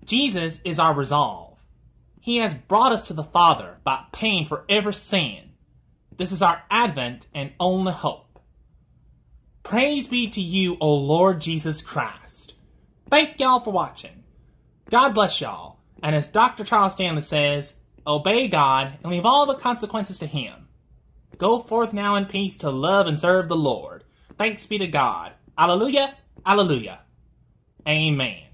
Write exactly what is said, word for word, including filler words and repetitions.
Jesus is our resolve. He has brought us to the Father by paying for every sin. This is our advent and only hope. Praise be to you, O Lord Jesus Christ. Thank y'all for watching. God bless y'all. And as Doctor Charles Stanley says, obey God and leave all the consequences to Him. Go forth now in peace to love and serve the Lord. Thanks be to God. Alleluia, alleluia. Amen.